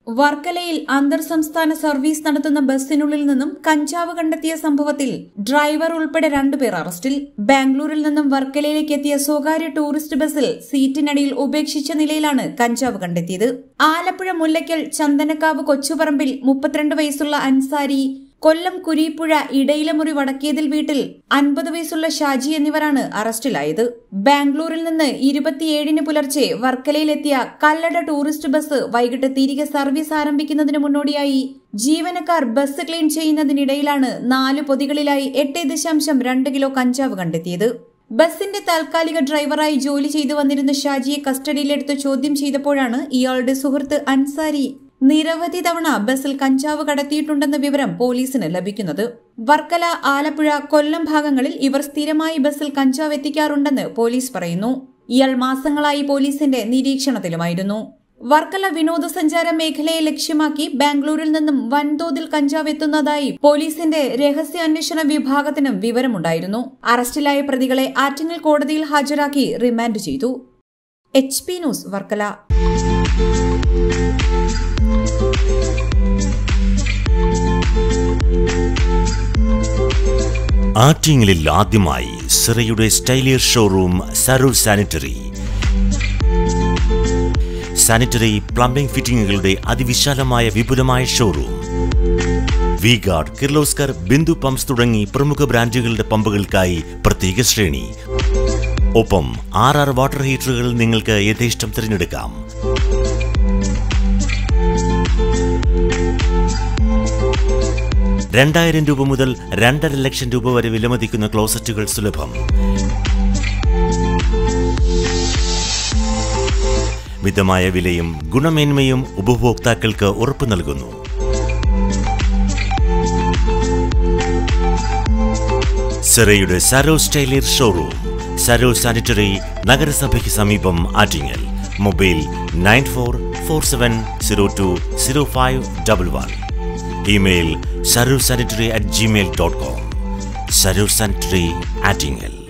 വർക്കലയിൽ അന്തർസംസ്ഥാന സർവീസ് നടത്തുന്ന ബസ്സിനുള്ളിൽ നിന്നും കഞ്ചാവ് കണ്ടെത്തിയ സംഭവത്തിൽ ഡ്രൈവർ ഉൾപ്പെടെ 2 പേർ അറസ്റ്റിൽ. ബാംഗ്ലൂരിൽ നിന്നും വർക്കലയിലേക്ക് എത്തിയ സ്വകാര്യ ടൂറിസ്റ്റ് ബസ്സിൽ സീറ്റിനടിയിൽ ഉപേക്ഷിച്ച നിലയിലാണ് കഞ്ചാവ് കണ്ടെത്തിയത്. ആലപ്പുഴ മുല്ലയ്ക്കൽ ചന്ദനക്കാവ് കൊച്ചുപറമ്പിൽ 32 വയസ്സുള്ള അൻസാരി, കൊല്ലം കുരീപ്പുഴ ഇടയിലമുറി വടക്കേതിൽ വീട്ടിൽ 50 വയസ്സുള്ള ഷാജി എന്നിവരാണ് അറസ്റ്റിലായത്. ബാംഗ്ലൂരിൽ നിന്ന് 27-ന് പുലർച്ചെ വർക്കലയിലെത്തിയ കല്ലട ടൂറിസ്റ്റ് ബസ് വൈകിട്ട് തിരികെ സർവീസ് ആരംഭിക്കുന്നതിന് മുന്നോടിയായി ജീവനക്കാർ ബസ് ക്ലീൻ ചെയ്യുന്നതിനിടയിലാണ് 4 പൊതികളിലായി 8.2 കിലോ കഞ്ചാവ് കണ്ടെത്തിയത്. ബസിന്റെ താൽക്കാലിക ഡ്രൈവറായി ജോലി ചെയ്തു വന്നിരുന്ന ഷാജിയെ കസ്റ്റഡിയിലെടുത്ത് ചോദ്യം ചെയ്തപ്പോഴാണ് ഇയാളുടെ സുഹൃത്ത് അൻസാരി നിരവധി തവണ ബസ്സിൽ കഞ്ചാവ് കടത്തിയിട്ടുണ്ടെന്ന വിവരം പോലീസിന് ലഭിക്കുന്നത്. വർക്കല, ആലപ്പുഴ, കൊല്ലം ഭാഗങ്ങളിൽ ഇവർ സ്ഥിരമായി ബസ്സിൽ കഞ്ചാവ് എത്തിക്കാറുണ്ടെന്ന് പോലീസ് പറയുന്നു. ഇയാൾ മാസങ്ങളായി പോലീസിന്റെ നിരീക്ഷണത്തിലുമായിരുന്നു. വർക്കല വിനോദസഞ്ചാര മേഖലയെ ലക്ഷ്യമാക്കി ബാംഗ്ലൂരിൽ നിന്നും വൻതോതിൽ കഞ്ചാവ് എത്തുന്നതായി പോലീസിന്റെ രഹസ്യാന്വേഷണ വിഭാഗത്തിനും വിവരമുണ്ടായിരുന്നു. അറസ്റ്റിലായ പ്രതികളെ ആറ്റിങ്ങൽ കോടതിയിൽ ഹാജരാക്കി റിമാൻഡ് ചെയ്തു. HP news Varkala. ആറ്റിങ്ങലിൽ ആദ്യമായി സിറയുടെ സ്റ്റൈലിയർ showroom Sarur sanitary. Sanitary plumbing ഫിറ്റിംഗുകളുടെ അതിവിശാലമായ വിപുലമായ ഷോറൂം. വി-ഗാർഡ്, കിർലോസ്കർ, ബിന്ദു പമ്പ്സ് തുടങ്ങി പ്രമുഖ ബ്രാൻഡുകളുടെ പമ്പുകൾക്കായി പ്രത്യേക ശ്രേണി. ഒപ്പം 6 വാട്ടർ ഹീറ്ററുകൾ നിങ്ങൾക്ക് യഥേഷ്ടം തിരഞ്ഞെടുക്കാം. രൂപ മുതൽ 2.5 ലക്ഷം രൂപ വരെ വിലമതിക്കുന്ന ക്ലോസറ്റുകൾ സുലഭം. മിതമായ വിലയും ഗുണമേന്മയും ഉപഭോക്താക്കൾക്ക് ഉറപ്പു നൽകുന്നു. സിറയുടെ സരോ സ്റ്റൈലിയർ ഷോറൂം, സരോ സാനിറ്ററി, നഗരസഭയ്ക്ക് സമീപം, Attingal. Mobile 9447020511. Email sarursanitary@gmail.com. Sarur Sanitary, Attingel.